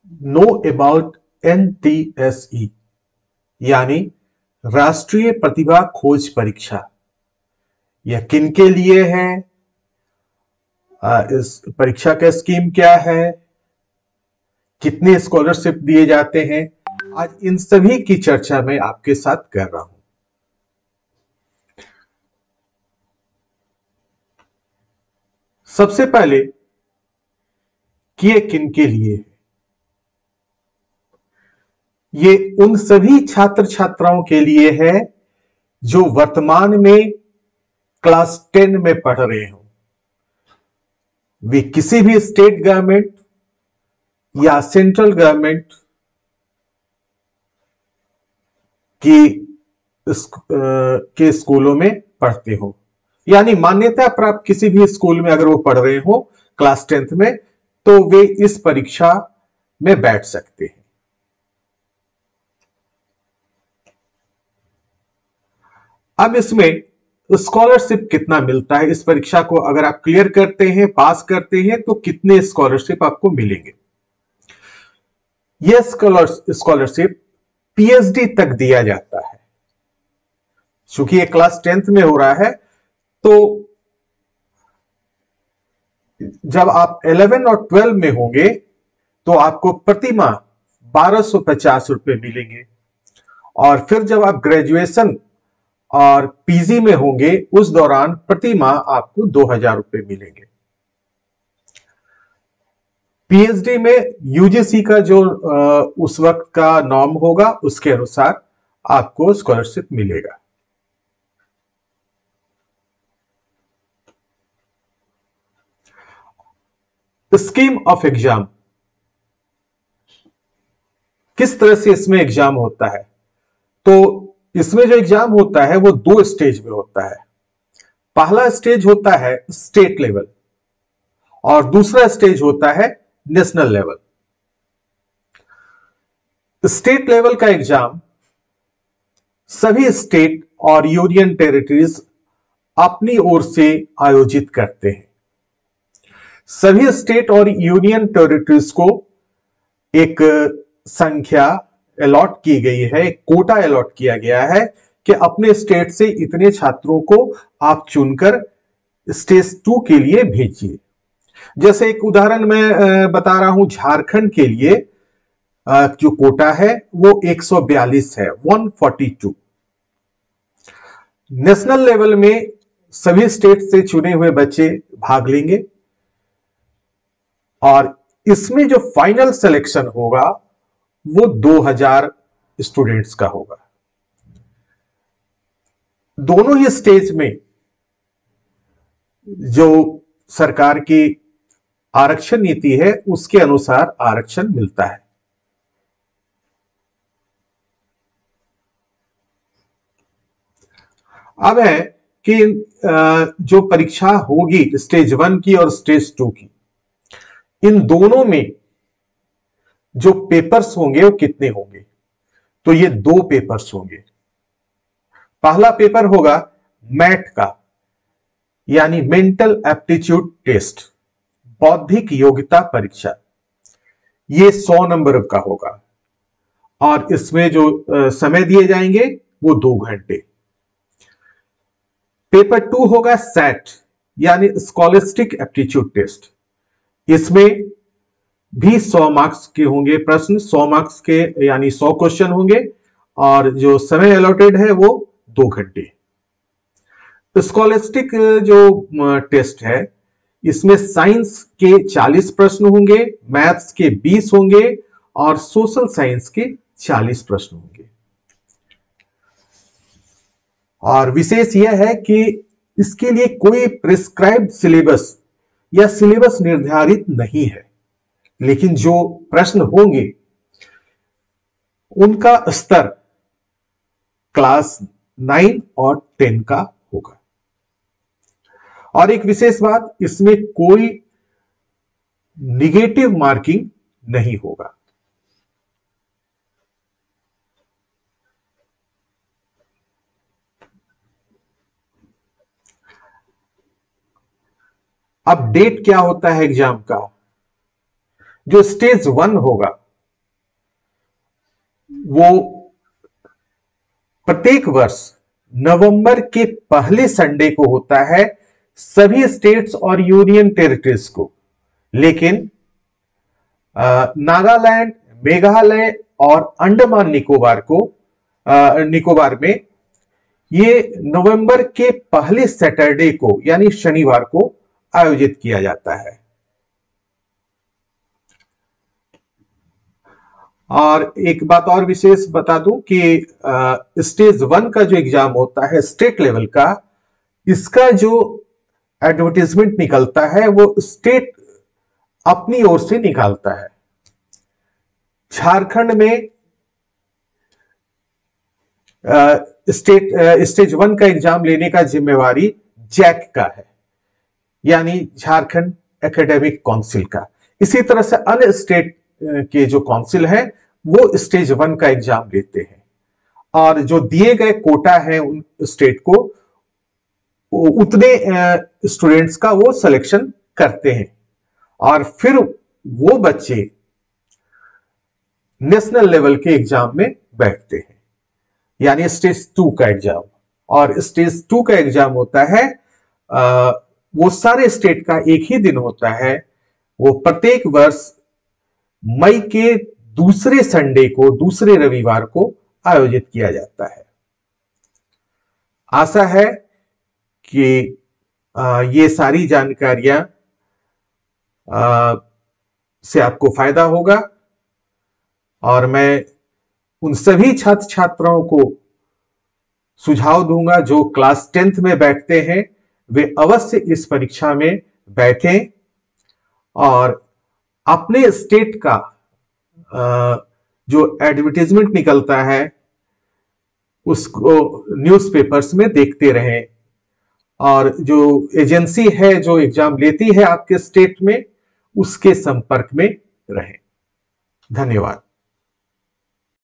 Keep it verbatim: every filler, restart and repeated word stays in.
No about N T S E यानी राष्ट्रीय प्रतिभा खोज परीक्षा। यह किन के लिए है, इस परीक्षा का स्कीम क्या है, कितने स्कॉलरशिप दिए जाते हैं, आज इन सभी की चर्चा मैं आपके साथ कर रहा हूं। सबसे पहले कि ये किन के लिए है। ये उन सभी छात्र छात्राओं के लिए है जो वर्तमान में क्लास टेन में पढ़ रहे हो। वे किसी भी स्टेट गवर्नमेंट या सेंट्रल गवर्नमेंट की के स्कूलों में पढ़ते हो, यानी मान्यता प्राप्त किसी भी स्कूल में अगर वो पढ़ रहे हो क्लास टेंथ में, तो वे इस परीक्षा में बैठ सकते हैं। अब इसमें स्कॉलरशिप कितना मिलता है, इस परीक्षा को अगर आप क्लियर करते हैं, पास करते हैं, तो कितने स्कॉलरशिप आपको मिलेंगे। यह स्कॉलरशिप पीएचडी तक दिया जाता है। चूंकि ये क्लास टेंथ में हो रहा है, तो जब आप इलेवन और ट्वेल्व में होंगे तो आपको प्रति माह बारह सौ पचास रुपए मिलेंगे, और फिर जब आप ग्रेजुएशन और पीजी में होंगे उस दौरान प्रति माह आपको दो हजार रुपए मिलेंगे। पीएचडी में यूजीसी का जो उस वक्त का नॉर्म होगा उसके अनुसार आपको स्कॉलरशिप मिलेगा। स्कीम ऑफ एग्जाम, किस तरह से इसमें एग्जाम होता है, तो इसमें जो एग्जाम होता है वो दो स्टेज में होता है। पहला स्टेज होता है स्टेट लेवल और दूसरा स्टेज होता है नेशनल लेवल। स्टेट लेवल का एग्जाम सभी स्टेट और यूनियन टेरिटरीज अपनी ओर से आयोजित करते हैं। सभी स्टेट और यूनियन टेरिटरीज को एक संख्या अलॉट की गई है, एक कोटा अलॉट किया गया है कि अपने स्टेट से इतने छात्रों को आप चुनकर स्टेज टू के लिए भेजिए। जैसे एक उदाहरण मैं बता रहा हूं, झारखंड के लिए जो कोटा है वो एक सौ बयालीस है, एक सौ बयालीस। नेशनल लेवल में सभी स्टेट से चुने हुए बच्चे भाग लेंगे और इसमें जो फाइनल सिलेक्शन होगा वो दो हजार स्टूडेंट्स का होगा। दोनों ही स्टेज में जो सरकार की आरक्षण नीति है उसके अनुसार आरक्षण मिलता है। अब है कि जो परीक्षा होगी स्टेज वन की और स्टेज टू की, इन दोनों में जो पेपर्स होंगे वो कितने होंगे, तो ये दो पेपर्स होंगे। पहला पेपर होगा मैट का, यानी मेंटल एप्टीट्यूड टेस्ट, बौद्धिक योग्यता परीक्षा। ये सौ नंबर का होगा और इसमें जो समय दिए जाएंगे वो दो घंटे। पेपर टू होगा सैट, यानी स्कॉलस्टिक एप्टीट्यूड टेस्ट। इसमें भी सौ मार्क्स के होंगे प्रश्न, सौ मार्क्स के यानी सौ क्वेश्चन होंगे और जो समय अलॉटेड है वो दो घंटे। स्कॉलस्टिक जो टेस्ट है इसमें साइंस के चालीस प्रश्न होंगे, मैथ्स के बीस होंगे और सोशल साइंस के चालीस प्रश्न होंगे। और विशेष यह है कि इसके लिए कोई प्रिस्क्राइब्ड सिलेबस या सिलेबस निर्धारित नहीं है, लेकिन जो प्रश्न होंगे उनका स्तर क्लास नाइन और टेन का होगा। और एक विशेष बात, इसमें कोई निगेटिव मार्किंग नहीं होगा। अब डेट क्या होता है एग्जाम का। जो स्टेज वन होगा वो प्रत्येक वर्ष नवंबर के पहले संडे को होता है सभी स्टेट्स और यूनियन टेरिटरीज को। लेकिन नागालैंड, मेघालय और अंडमान निकोबार को आ, निकोबार में ये नवंबर के पहले सैटरडे को यानी शनिवार को आयोजित किया जाता है। और एक बात और विशेष बता दूं कि स्टेज वन का जो एग्जाम होता है स्टेट लेवल का, इसका जो एडवर्टीजमेंट निकलता है वो स्टेट अपनी ओर से निकालता है। झारखंड में आ, स्टेट आ, स्टेज वन का एग्जाम लेने का जिम्मेवारी जैक का है, यानी झारखंड एकेडमिक काउंसिल का। इसी तरह से अन्य स्टेट के जो काउंसिल है वो स्टेज वन का एग्जाम लेते हैं, और जो दिए गए कोटा है उन स्टेट को उतने स्टूडेंट्स का वो सिलेक्शन करते हैं, और फिर वो बच्चे नेशनल लेवल के एग्जाम में बैठते हैं, यानी स्टेज टू का एग्जाम। और स्टेज टू का एग्जाम होता है आ, वो सारे स्टेट का एक ही दिन होता है। वो प्रत्येक वर्ष मई के दूसरे संडे को, दूसरे रविवार को आयोजित किया जाता है। आशा है कि आ, ये सारी जानकारियां आ, से आपको फायदा होगा, और मैं उन सभी छात्र छात्राओं को सुझाव दूंगा जो क्लास टेंथ में बैठते हैं वे अवश्य इस परीक्षा में बैठें और अपने स्टेट का जो एडवर्टाइजमेंट निकलता है उसको न्यूज़पेपर्स में देखते रहें, और जो एजेंसी है जो एग्जाम लेती है आपके स्टेट में उसके संपर्क में रहें। धन्यवाद।